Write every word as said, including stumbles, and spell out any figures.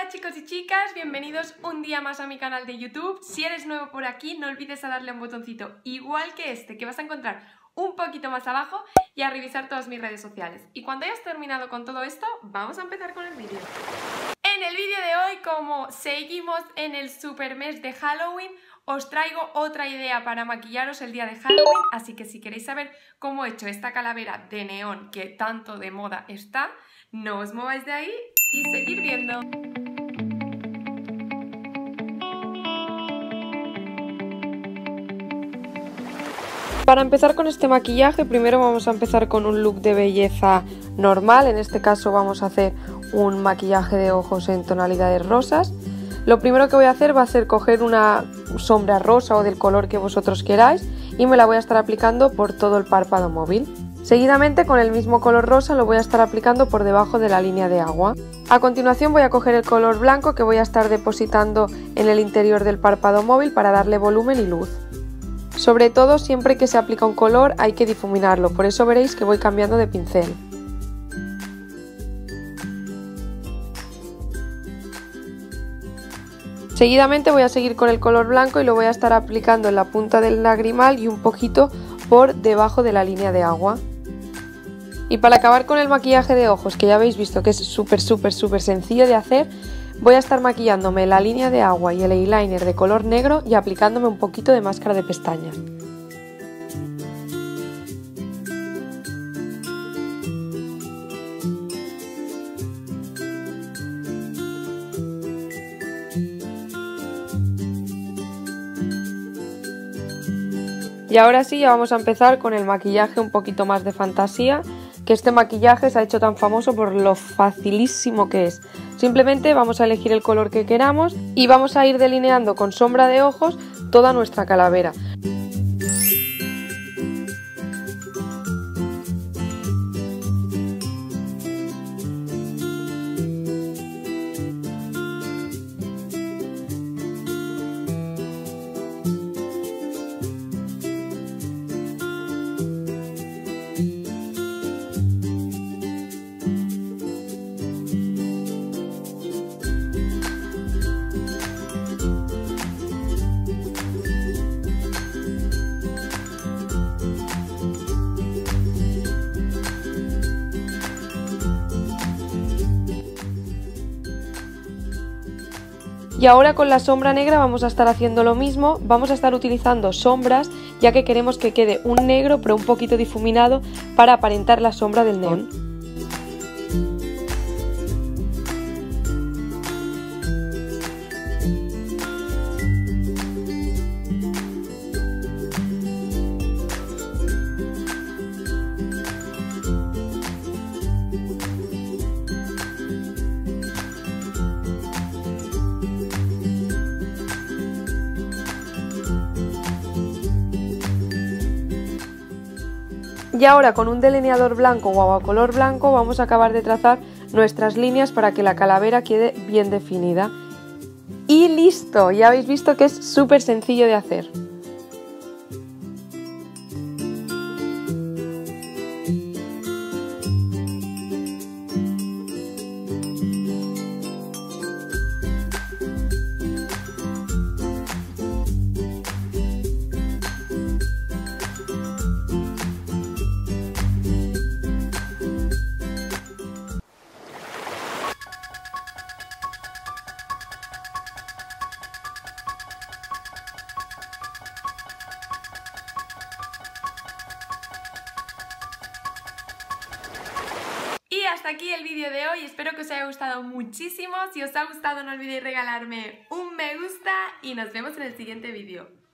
Hola chicos y chicas, bienvenidos un día más a mi canal de YouTube. Si eres nuevo por aquí, no olvides a darle a un botoncito igual que este, que vas a encontrar un poquito más abajo, y a revisar todas mis redes sociales. Y cuando hayas terminado con todo esto, vamos a empezar con el vídeo. En el vídeo de hoy, como seguimos en el super mes de Halloween, os traigo otra idea para maquillaros el día de Halloween, así que si queréis saber cómo he hecho esta calavera de neón que tanto de moda está, no os mováis de ahí y seguid viendo. Para empezar con este maquillaje, primero vamos a empezar con un look de belleza normal. En este caso vamos a hacer un maquillaje de ojos en tonalidades rosas. Lo primero que voy a hacer va a ser coger una sombra rosa o del color que vosotros queráis y me la voy a estar aplicando por todo el párpado móvil. Seguidamente, con el mismo color rosa lo voy a estar aplicando por debajo de la línea de agua. A continuación voy a coger el color blanco que voy a estar depositando en el interior del párpado móvil para darle volumen y luz. Sobre todo, siempre que se aplica un color hay que difuminarlo, por eso veréis que voy cambiando de pincel. Seguidamente voy a seguir con el color blanco y lo voy a estar aplicando en la punta del lagrimal y un poquito por debajo de la línea de agua. Y para acabar con el maquillaje de ojos, que ya habéis visto que es súper súper súper sencillo de hacer, voy a estar maquillándome la línea de agua y el eyeliner de color negro y aplicándome un poquito de máscara de pestañas. Y ahora sí, ya vamos a empezar con el maquillaje un poquito más de fantasía, que este maquillaje se ha hecho tan famoso por lo facilísimo que es. Simplemente vamos a elegir el color que queramos y vamos a ir delineando con sombra de ojos toda nuestra calavera. Y ahora con la sombra negra vamos a estar haciendo lo mismo, vamos a estar utilizando sombras ya que queremos que quede un negro pero un poquito difuminado para aparentar la sombra del neón. Y ahora con un delineador blanco o agua color blanco vamos a acabar de trazar nuestras líneas para que la calavera quede bien definida. Y listo, ya habéis visto que es súper sencillo de hacer. Y hasta aquí el vídeo de hoy, espero que os haya gustado muchísimo. Si os ha gustado no olvidéis regalarme un me gusta y nos vemos en el siguiente vídeo.